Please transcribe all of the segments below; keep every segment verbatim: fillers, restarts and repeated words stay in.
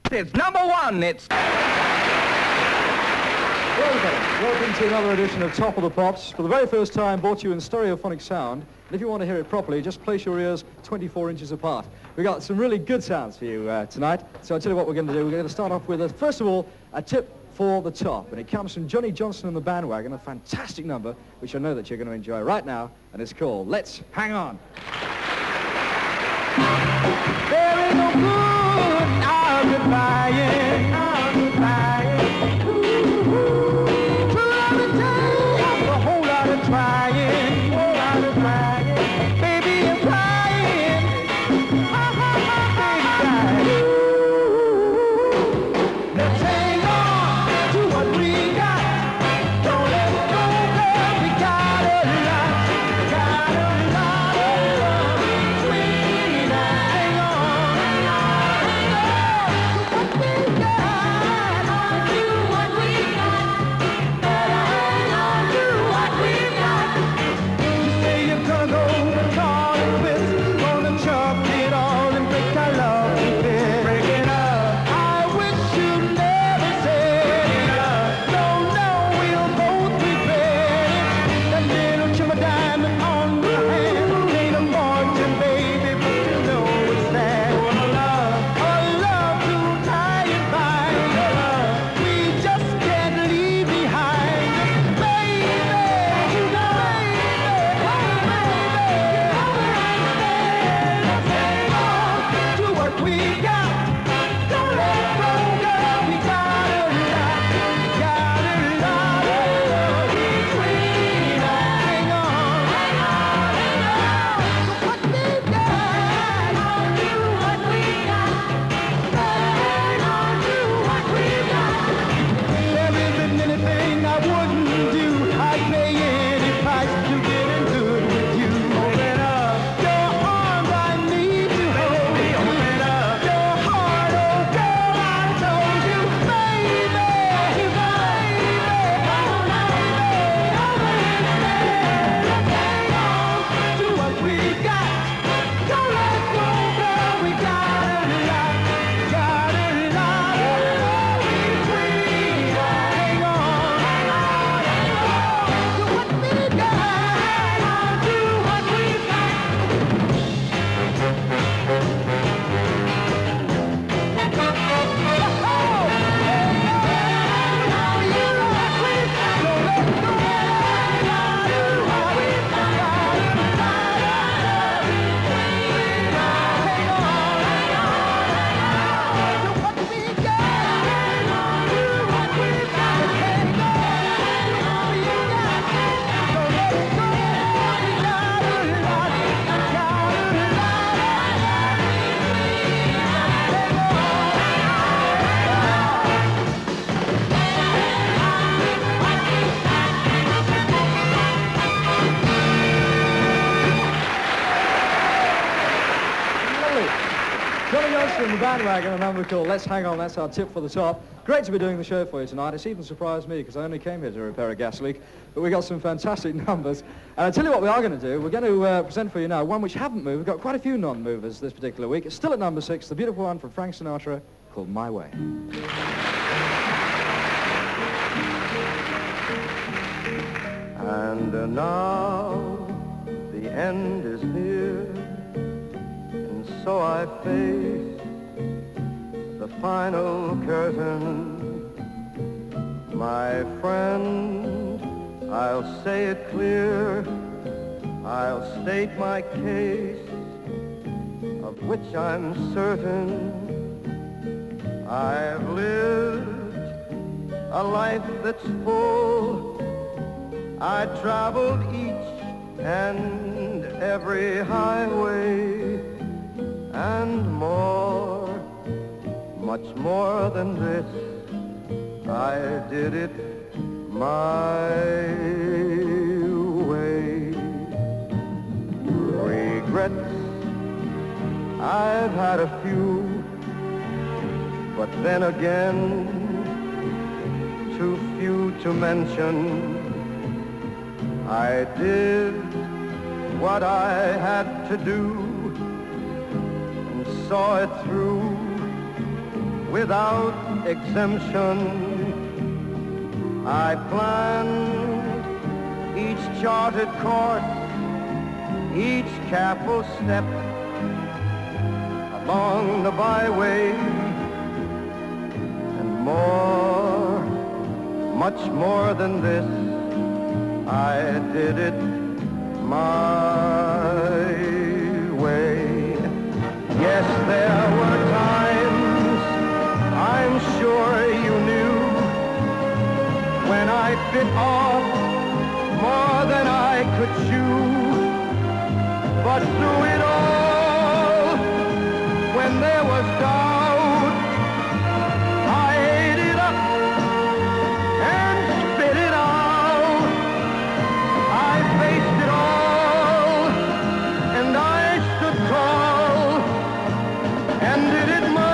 It's number one. It's... Welcome. Welcome to another edition of Top of the Pops. For the very first time, brought to you in stereophonic sound. And if you want to hear it properly, just place your ears twenty-four inches apart. We've got some really good sounds for you uh, tonight. So I'll tell you what we're going to do. We're going to start off with, a, first of all, a tip for the top. And it comes from Johnny Johnson and the Bandwagon, a fantastic number, which I know that you're going to enjoy right now. And it's called Let's Hang On. There is no good out of lying, out of lying. True love and time after a whole lot of trying, whole lot of trying. Baby, I'm crying. Ha ha ha ha ha. Let's hang on to what we got. Don't let go, girl. We got a lot, got a lot of love. Sweet, hang on, hang on, hang on to what we got. To what we got. Hang on to what we got. You say you're gonna go and call it quits, gonna chuck it all and break our love to bits. Break it up. I wish you never said it. No, no, we'll both regret it. That little chimmer diamond on your hand ain't a fortune, baby, but you know it's that. Oh, love, oh, love to tie and bind. We just can't leave behind. Baby, you know, to what we got. Don't let go, girl. We got a lot, got a lot of love. Sweet, hang on, hang on, hang on to what we got. To what we got. Hang on to what we got. There isn't anything I wouldn't do. I'd pay any price to get in good with you. Open up your arms, I need to hold you. Open up your heart, oh girl, I told you, baby, baby, hang on to what we got. Don't let go, girl, we got a lot, got a lot of love. Sweet, hang on, hang on, hang on to what we got. Hang on to what we got. Johnny Johnson and the Bandwagon, a number called Let's Hang On. That's our tip for the top. Great to be doing the show for you tonight. It's even surprised me because I only came here to repair a gas leak. But we got some fantastic numbers. And I'll tell you what we are going to do. We're going to uh, present for you now one which haven't moved. We've got quite a few non-movers this particular week. It's still at number six, the beautiful one from Frank Sinatra called My Way. And uh, now the end is near, and so I face the final curtain. My friend, I'll say it clear, I'll state my case, of which I'm certain. I've lived a life that's full. I traveled each and every highway, and more, much more than this, I did it my way. Regrets, I've had a few, but then again, too few to mention. I did what I had to do and saw it through without exemption. I planned each charted course, each careful step along the byway, and more, much more than this, I did it my way. Yes, there were times, I'm sure you knew, when I bit off more than I could chew. But through it all, when there was doubt, I ate it up and spit it out. I faced it all, and I stood tall, and did it my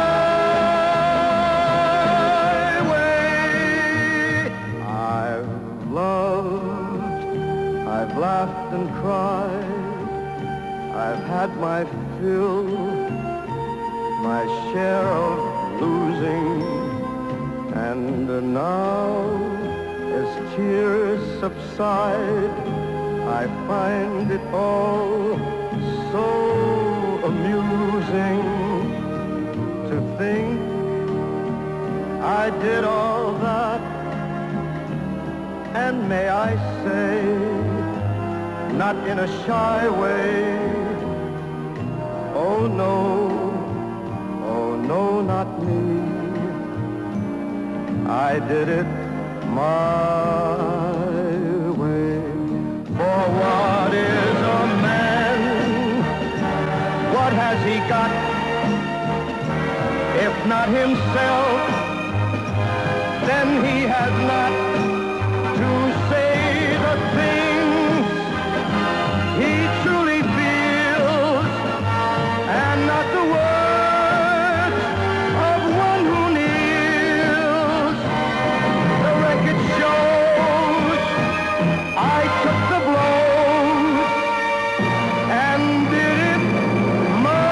way. I've loved, I've laughed and cried, I've had my fill, my share of losing, and now, as tears subside, I find it all so amusing to think I did all that, and may I say, not in a shy way, oh no, oh no, not me. I did it my way. For what is a man? What has he got? If not himself, then he has not to say the things he truly feels, and not the words of one who kneels. The record shows I took the blows and did it my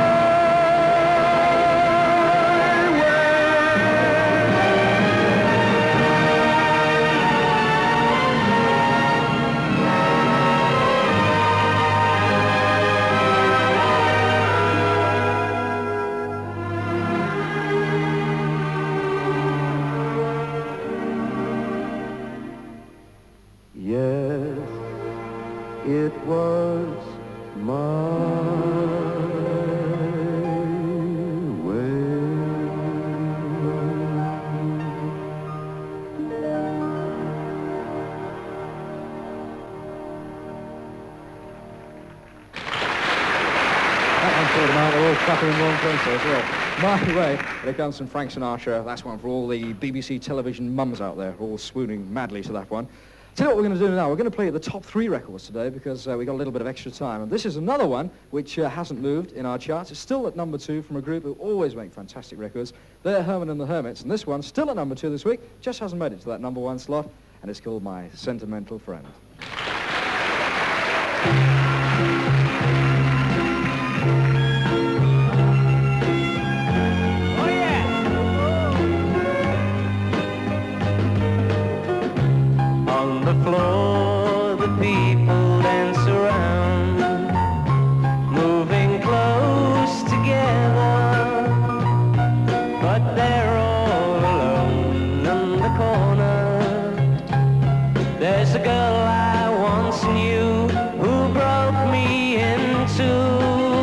Yes, it was my way. That one called them out, they're all clapping in one place as well. My way, here comes from Frank Sinatra. That's one for all the B B C television mums out there, all swooning madly to that one. Tell you what we're going to do now. We're going to play the top three records today because uh, we got a little bit of extra time. And this is another one which uh, hasn't moved in our charts. It's still at number two from a group who always make fantastic records. They're Herman and the Hermits. And this one, still at number two this week, just hasn't made it to that number one slot. And it's called My Sentimental Friend. On the floor, the people dance around, moving close together, but they're all alone in the corner. There's a girl I once knew who broke me in two.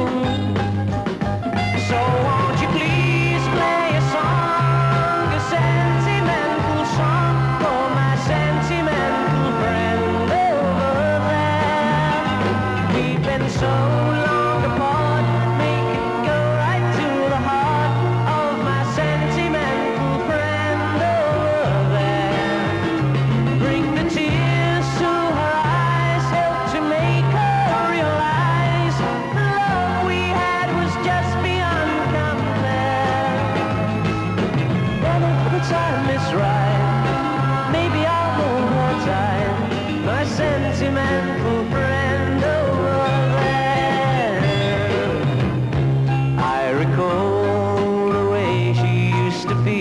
So won't you please play a song, a sentimental song, for my sentimental friend over there. We've been so long apart, make it go right to the heart of my sentimental friend over there. Bring the tears to her eyes, help to make her realize the love we had was just beyond compare. But if the time is right, maybe I'll hold her tight, my sentimental friend over there. I recall the way she used to feel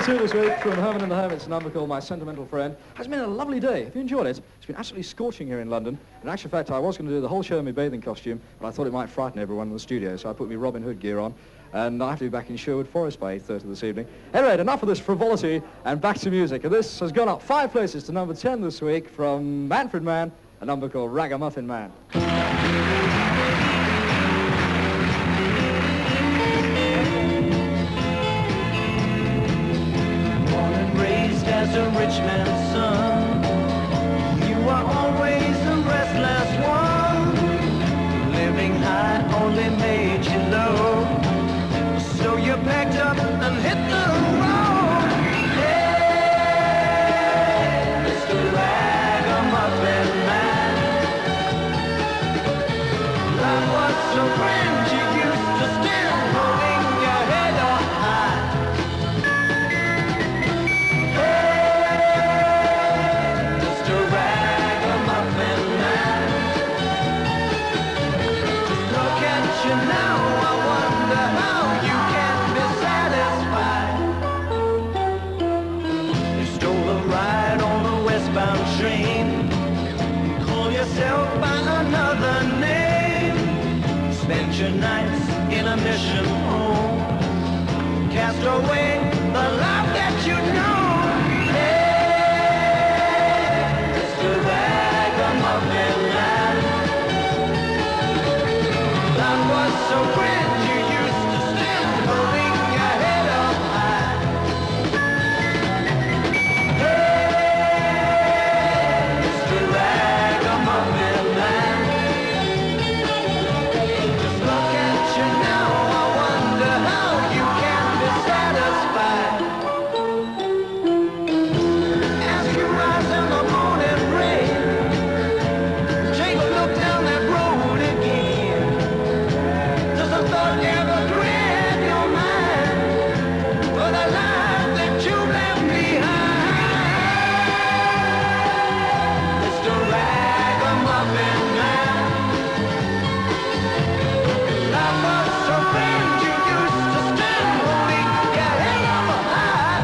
two this week from Herman and the Hermits, a number called My Sentimental Friend. It's been a lovely day. Have you enjoyed it? It's been absolutely scorching here in London. In actual fact, I was going to do the whole show in my bathing costume, but I thought it might frighten everyone in the studio, so I put my Robin Hood gear on, and I have to be back in Sherwood Forest by eight thirty this evening. Anyway, enough of this frivolity, and back to music. And this has gone up five places to number ten this week from Manfred Mann, a number called Ragamuffin Man. As a rich man's son, you are always the restless one. Living high only made you low, so you packed up and hit the road. Hey, Mister Ragamuffin Man, life was so grand you used to stand holding your head up high. By another name, spent your nights in a mission home, cast away the life that you know. Hey, Mister Ragamuffin Man, life was so grand you used to stand holding your head up high. Hey, Mister Ragamuffin Man, just look at you now, I wonder how you can be satisfied. As you rise in the morning rain, take a look down that road again. Does a thought ever grab your mind for the life that you left behind? Mister Ragamuffin Man, life was so grand you used to stand holding your head up high.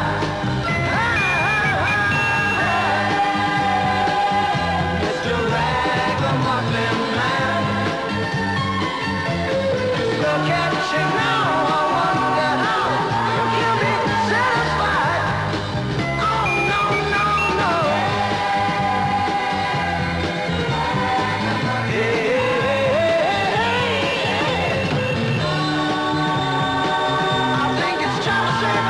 Mister Ragamuffin Man, look at you now, I wonder how you can be satisfied. Oh, no, no, no. I think it's time to say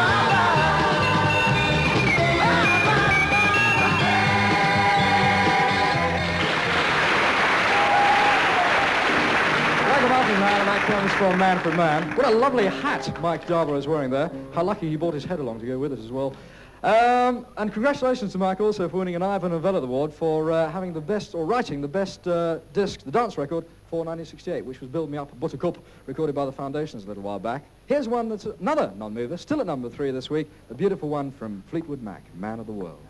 Ragamuffin Man, and that comes from Manfred Mann. What a lovely hat Mike Darber is wearing there. How lucky he brought his head along to go with it as well. Um, and congratulations to Mike also for winning an Ivan Novello Award for uh, having the best, or writing the best uh, disc, the dance record, for nineteen sixty-eight, which was Build Me Up, Buttercup, recorded by the Foundations a little while back. Here's one that's another non-mover, still at number three this week, the beautiful one from Fleetwood Mac, Man of the World.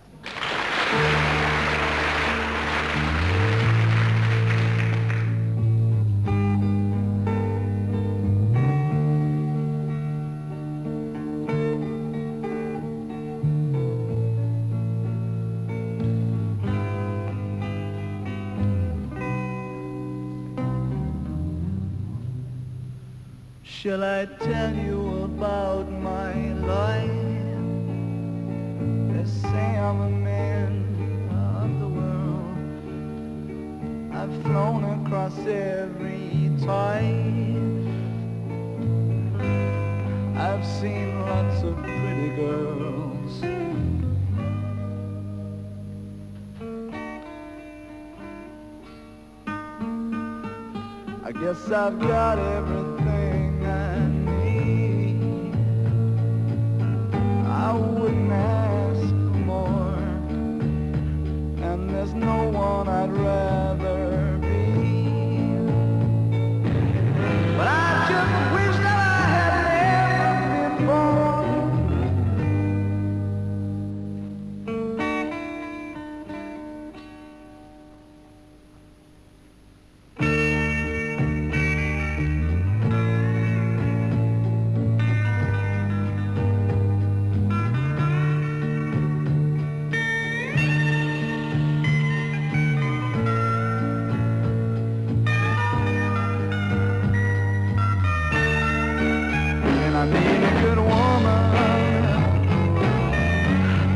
Shall I tell you about my life? They say I'm a man of the world. I've flown across every tide. I've seen lots of pretty girls. I guess I've got everything I need. I wouldn't ask for more, and there's no one I'd rather be. But I just wish that I had never been born.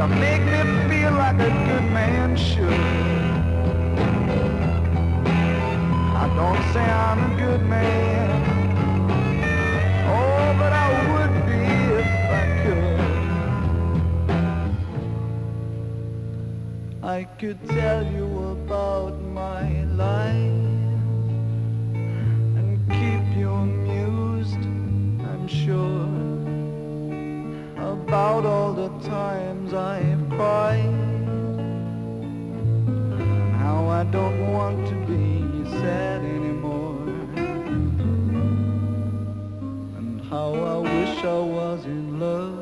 to make me feel like a good man should. I don't say I'm a good man, oh, but I would be if I could. I could tell you about my life and keep you amused, I'm sure, about all the times I've cried and how I don't want to be sad anymore, and how I wish I was in love.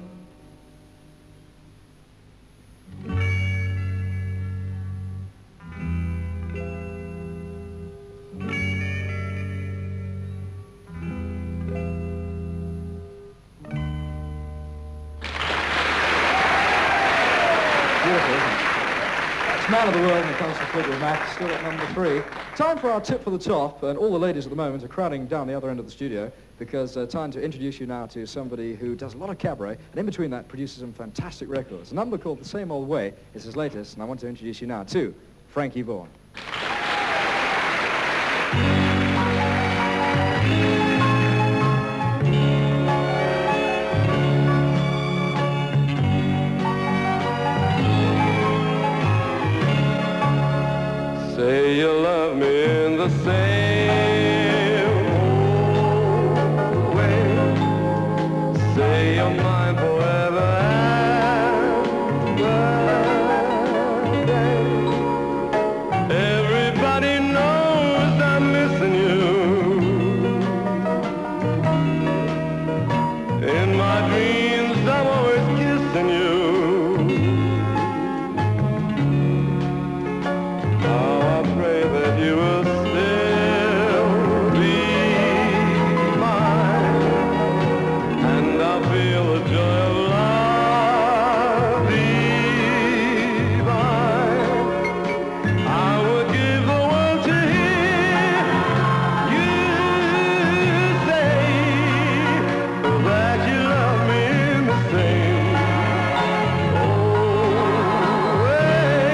Man of the world when it comes to Fleetwood Mac, still at number three. Time for our tip for the top, and all the ladies at the moment are crowding down the other end of the studio because uh, time to introduce you now to somebody who does a lot of cabaret, and in between that produces some fantastic records. A number called The Same Old Way is his latest, and I want to introduce you now to Frankie Vaughan. Say you love me in the same old way. Say you're mine forever and a day. Everybody knows I'm missing you. In my dreams I'm always kissing you. You will still be mine, and I'll feel the joy of love divine. I would give the world to hear you say that you love me in the same old way.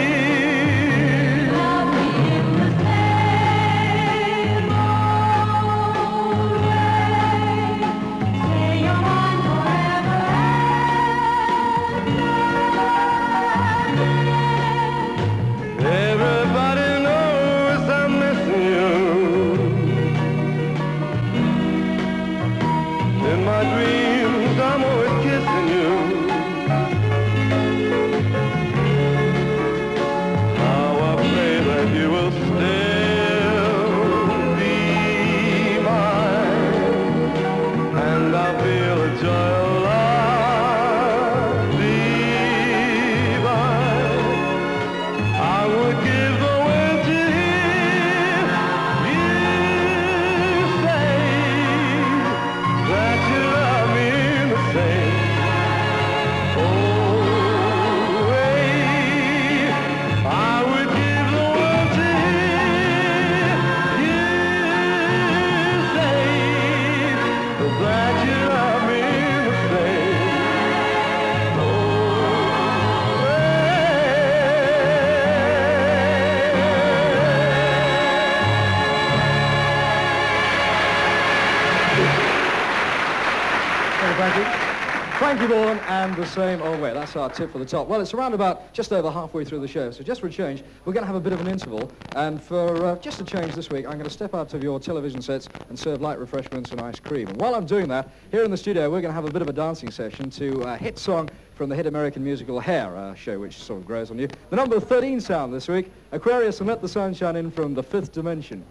Frankie Vaughan and The Same Old Way. That's our tip for the top. Well, it's around about just over halfway through the show, so just for a change, we're going to have a bit of an interval. And for uh, just a change this week, I'm going to step out of your television sets and serve light refreshments and ice cream. And while I'm doing that, here in the studio, we're going to have a bit of a dancing session to a hit song from the hit American musical Hair, a show which sort of grows on you. The number thirteen sound this week, Aquarius and Let the Sun Shine In from the Fifth Dimension.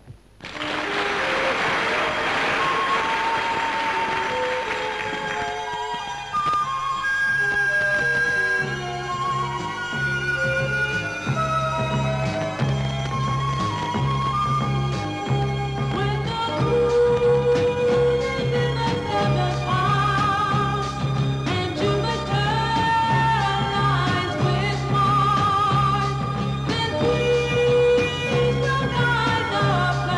Please don't hide the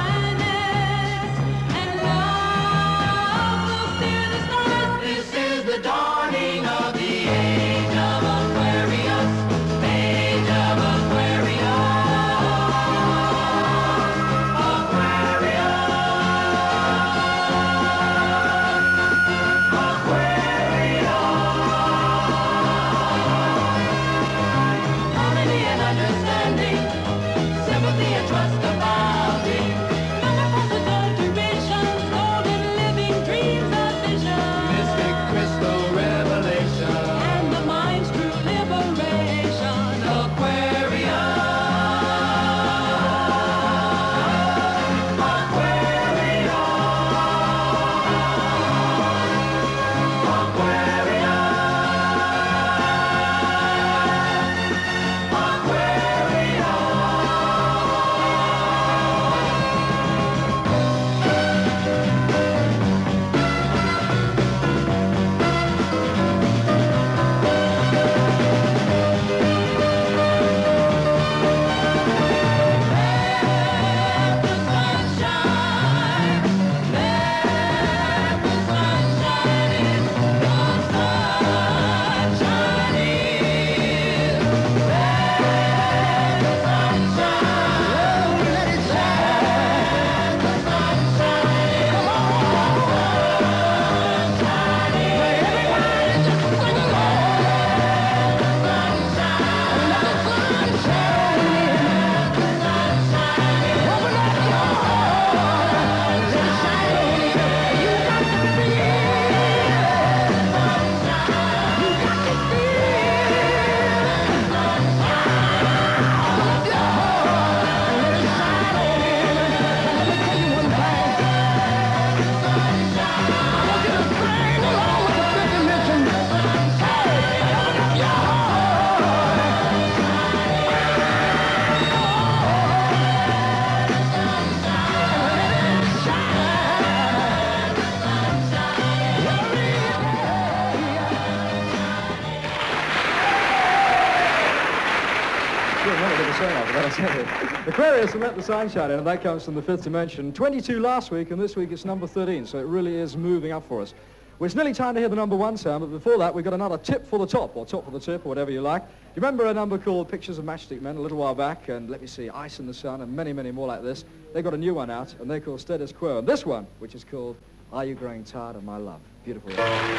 Aquarius and Let the Sun Shine In, and that comes from the fifth dimension. twenty-two last week, and this week it's number thirteen, so it really is moving up for us. Well, it's nearly time to hear the number one sound, but before that, we've got another tip for the top, or top for the tip, or whatever you like. You remember a number called Pictures of Matchstick Men a little while back, and let me see, Ice in the Sun, and many, many more like this. They've got a new one out, and they're called Status Quo. And this one, which is called Are You Growing Tired of My Love? Beautiful.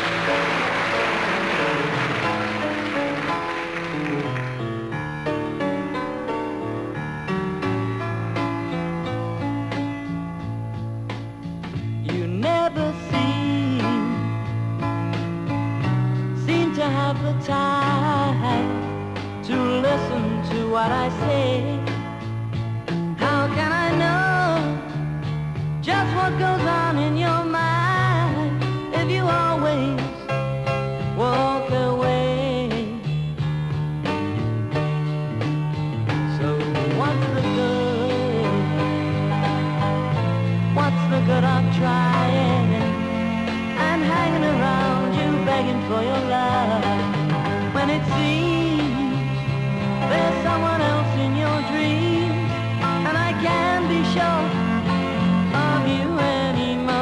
You never seem, seem to have the time to listen to what I say. How can I know just what goes on in your mind if you always walk away? So what's the good? What's the good of trying and hanging around you begging for your love when it seems there's someone else in your dreams and I can't be sure of you anymore?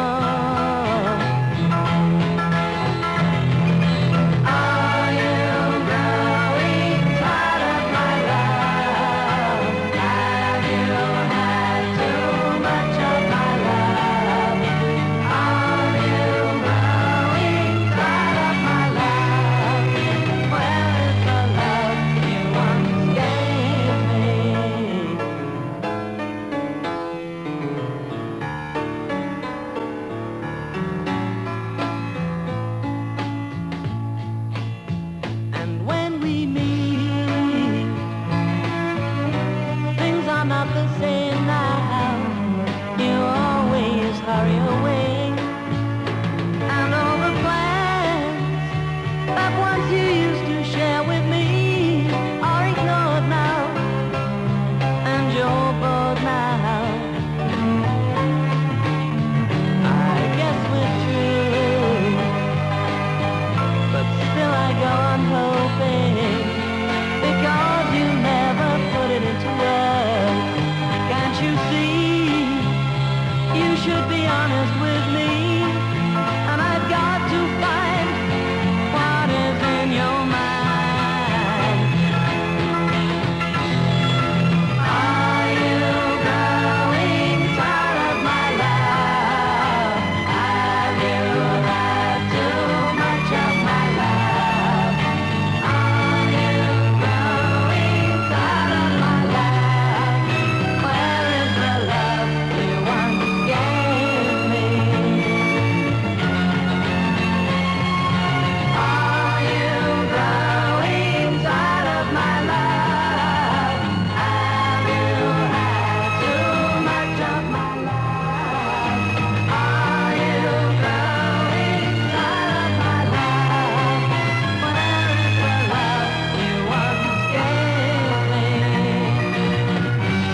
Are you growing tired of my love? Have you had too much of my love? Are you growing tired of my love? Where is the love you once gave me? And when we meet, things are not the same now. You always hurry away, and all the plans that once you used to share with me are ignored now, and you're bored now. I guess we're true, but still I go on hoping, because you never put it into words. Can't you see? You should be honest with me, and I've got to find what is in your mind. Are you growing tired of my love? Have you had too much of my love? Are you growing tired of my love? Where is the love you once gave me? Are you growing tired of my love? Have you had too much of my love? Are you growing tired of my love? Where is the love you once gave me?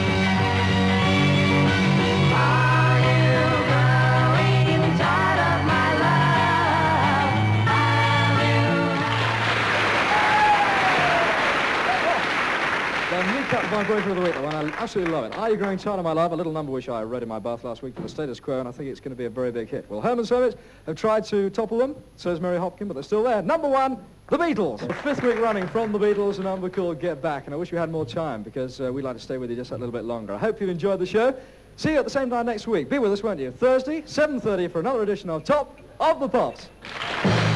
Are you growing tired of my love? Have you? The new cut of my breaker of the week, the one I absolutely love it. Are You Growing Tired of My Love? A little number which I read in my bath last week for the Status Quo, and I think it's going to be a very big hit. Well, Herman's Hermits have tried to topple them, so has Mary Hopkin, but they're still there. Number one, the Beatles. The fifth week running from the Beatles, a number called Get Back, and I wish we had more time because uh, we'd like to stay with you just that little bit longer. I hope you've enjoyed the show. See you at the same time next week. Be with us, won't you? Thursday, seven thirty for another edition of Top of the Pops.